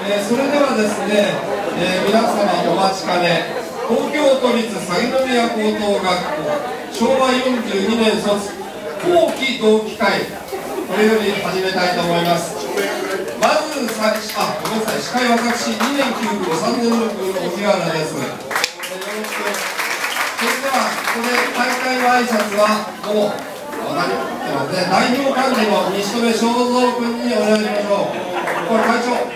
それではですね、皆様お待ちかね、東京都立鷺宮高等学校昭和42年卒後期同期会、これより始めたいと思います。まずごめんなさい、司会私2年9組3年6組の荻原です。よろしく。それではここで大会の挨拶はもう分かってますね。代表幹事の西留正蔵君にお願いしましょう。これ会長。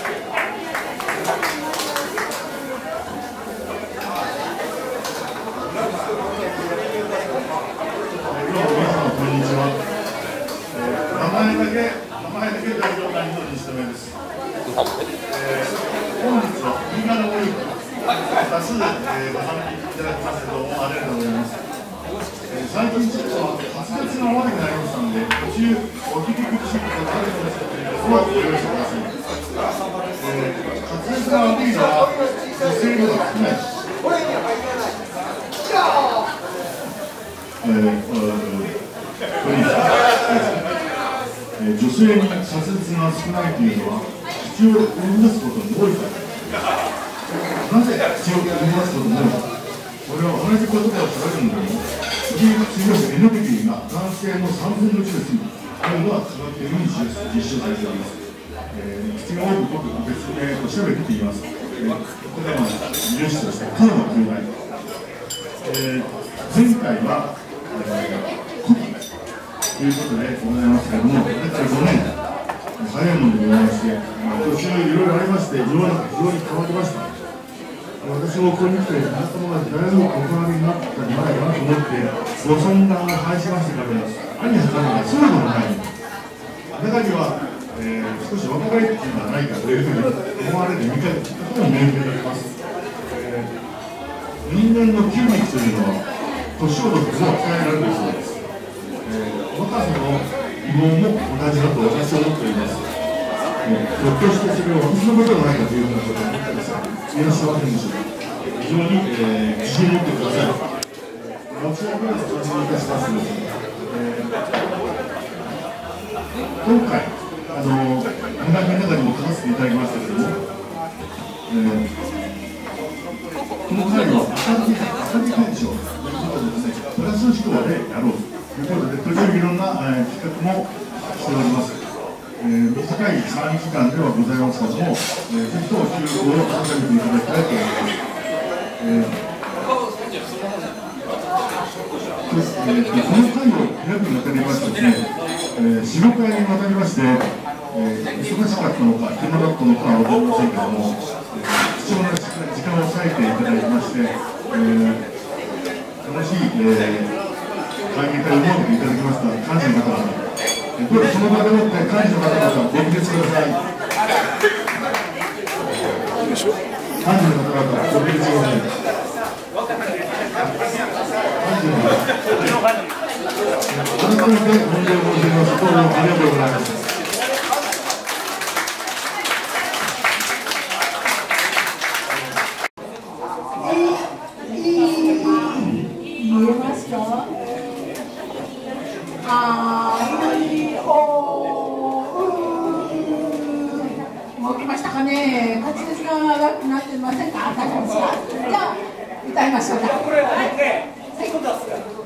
名前だけ代表幹事の西留です。本日はみんなのご意見多数ご参加いただきましてどうもありがとうございます。最近ちょっと滑舌が悪くなりましたので、途中お聞き苦しいことがあるかもしれないので、ご了承ください。滑舌が悪いのは女性のが少ないです。女性に滑舌が少ないというのは口を生み出すことに多いから。なぜ口を生み出すことに多いか。これは同じ言葉をしゃべるのでも、次のエネルギーが男性の3分の1ですというのは違っているように実証されております。口が多く僕別名おしゃべりって言います。これは入試としてかなりの9倍。前回はということでございますけれども、大体5年早いものでございまして、途中いろいろありまして、世の中非常に変わってました。私もここに来て、たまたまだいぶお困りになったんじゃないかなと思って、ご相談を拝しましてから、何やったのか、そうでもない。中には、少し若返っていうのはないかというふうに思われてみたことも見受けられます。人間の筋肉というのは、年を取っても鍛えられるそうです。若さの疑問も同じだと私は思っております。ひょっとしてそれは私のことではないかというようなことを思ってですね、いらっしゃいませんでしょうか。非常に、自信を持ってください。私はクラスを始めいたしますので、今回、無駄の中にも書かせていただきましたけれども、この会は赤字検証ということでですね、プラス思考でやろうということで、途中いろんな企画もしております。短い3時間ではございますけれども、ぜひとも休校を重ねていただきたいと思います。この会を開くにあたりましてですね、4、5回にわたりまして、忙しかったのか、暇だったのかは分かりませんけれども、貴重な時間を割いていただきまして、楽しい、会議会を設けていただきました幹事の方々、どうぞその場でもって幹事の方々ご起立ください。幹事の方々ご起立ください。改めて御礼申し上げます。どうもありがとうございます。 動きましたかね。滑舌が悪くなってませんか。大丈夫ですか。じゃあ歌いましょうか。はい。